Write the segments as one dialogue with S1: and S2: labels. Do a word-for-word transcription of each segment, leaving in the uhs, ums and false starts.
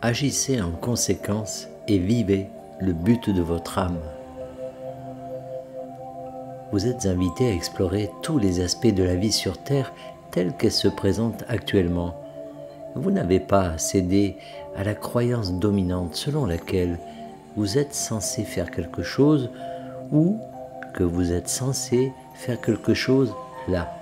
S1: Agissez en conséquence et vivez le but de votre âme. Vous êtes invité à explorer tous les aspects de la vie sur Terre telle qu'elle se présente actuellement. Vous n'avez pas à céder à la croyance dominante selon laquelle vous êtes censé faire quelque chose ou que vous êtes censé faire quelque chose là.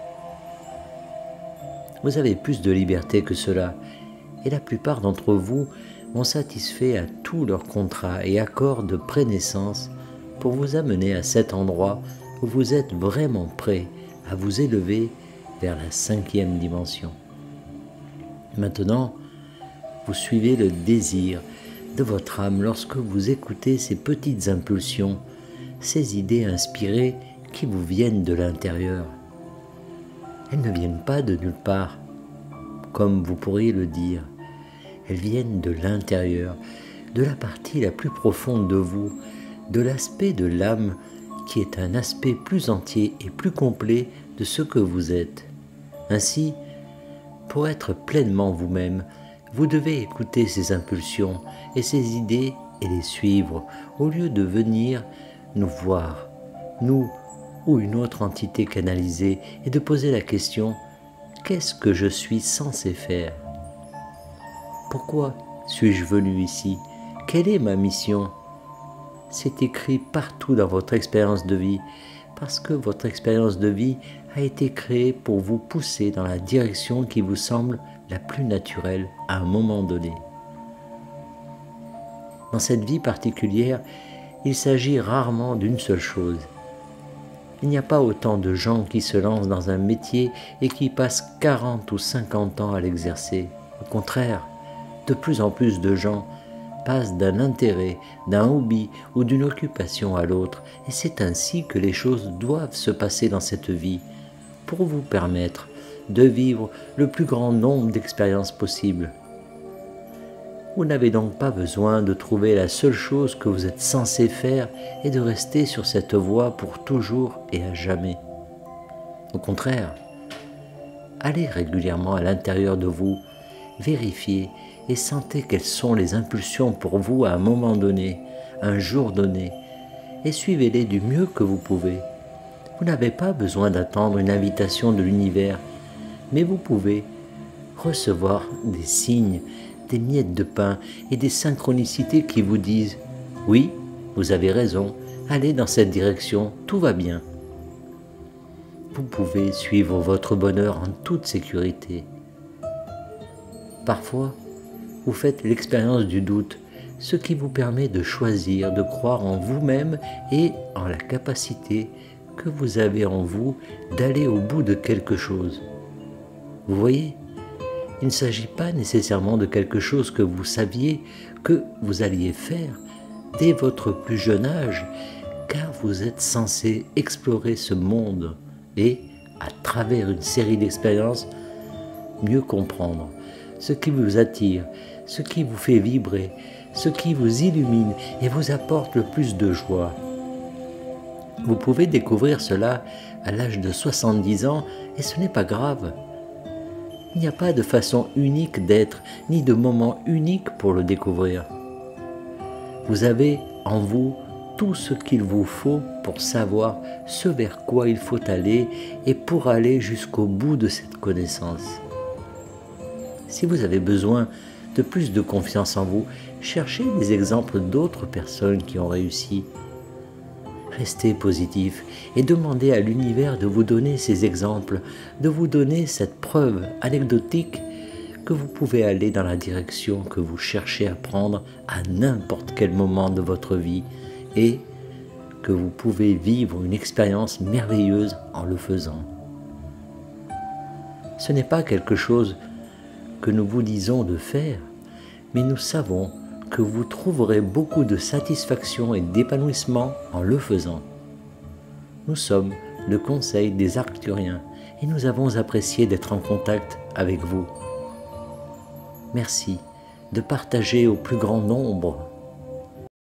S1: Vous avez plus de liberté que cela et la plupart d'entre vous ont satisfait à tous leurs contrats et accords de prénaissance pour vous amener à cet endroit où vous êtes vraiment prêt à vous élever vers la cinquième dimension. Maintenant, vous suivez le désir de votre âme lorsque vous écoutez ces petites impulsions, ces idées inspirées qui vous viennent de l'intérieur. Elles ne viennent pas de nulle part, comme vous pourriez le dire. Elles viennent de l'intérieur, de la partie la plus profonde de vous, de l'aspect de l'âme qui est un aspect plus entier et plus complet de ce que vous êtes. Ainsi, pour être pleinement vous-même, vous devez écouter ces impulsions et ces idées et les suivre, au lieu de venir nous voir, nous ou une autre entité canalisée, et de poser la question « Qu'est-ce que je suis censé faire ? Pourquoi suis-je venu ici ? Quelle est ma mission ?» C'est écrit partout dans votre expérience de vie, parce que votre expérience de vie a été créée pour vous pousser dans la direction qui vous semble la plus naturelle à un moment donné. Dans cette vie particulière, il s'agit rarement d'une seule chose. Il n'y a pas autant de gens qui se lancent dans un métier et qui passent quarante ou cinquante ans à l'exercer. Au contraire, de plus en plus de gens passent d'un intérêt, d'un hobby ou d'une occupation à l'autre, et c'est ainsi que les choses doivent se passer dans cette vie, pour vous permettre de vivre le plus grand nombre d'expériences possibles. Vous n'avez donc pas besoin de trouver la seule chose que vous êtes censé faire et de rester sur cette voie pour toujours et à jamais. Au contraire, allez régulièrement à l'intérieur de vous, vérifiez et sentez quelles sont les impulsions pour vous à un moment donné, un jour donné, et suivez-les du mieux que vous pouvez. Vous n'avez pas besoin d'attendre une invitation de l'univers, mais vous pouvez recevoir des signes, des miettes de pain et des synchronicités qui vous disent « Oui, vous avez raison, allez dans cette direction, tout va bien ». Vous pouvez suivre votre bonheur en toute sécurité. Parfois, vous faites l'expérience du doute, ce qui vous permet de choisir, de croire en vous-même et en la capacité que vous avez en vous d'aller au bout de quelque chose. Vous voyez, il ne s'agit pas nécessairement de quelque chose que vous saviez que vous alliez faire dès votre plus jeune âge, car vous êtes censé explorer ce monde et, à travers une série d'expériences, mieux comprendre ce qui vous attire, ce qui vous fait vibrer, ce qui vous illumine et vous apporte le plus de joie. Vous pouvez découvrir cela à l'âge de soixante-dix ans et ce n'est pas grave. Il n'y a pas de façon unique d'être, ni de moment unique pour le découvrir. Vous avez en vous tout ce qu'il vous faut pour savoir ce vers quoi il faut aller et pour aller jusqu'au bout de cette connaissance. Si vous avez besoin de plus de confiance en vous, cherchez des exemples d'autres personnes qui ont réussi. Restez positif et demandez à l'univers de vous donner ces exemples, de vous donner cette preuve anecdotique que vous pouvez aller dans la direction que vous cherchez à prendre à n'importe quel moment de votre vie et que vous pouvez vivre une expérience merveilleuse en le faisant. Ce n'est pas quelque chose que nous vous disons de faire, mais nous savons que vous trouverez beaucoup de satisfaction et d'épanouissement en le faisant. Nous sommes le Conseil des Arcturiens et nous avons apprécié d'être en contact avec vous. Merci de partager au plus grand nombre